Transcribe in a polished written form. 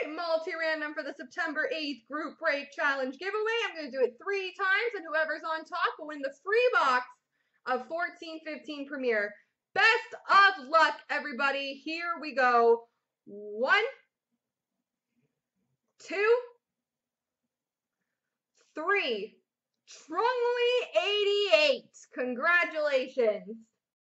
right, multi-random for the September 8th group break challenge giveaway. I'm going to do it 3 times, and whoever's on top will win the free box of 14/15 Premier. Best of luck, everybody. Here we go. 1, 2, 3. Trungly 88. Congratulations.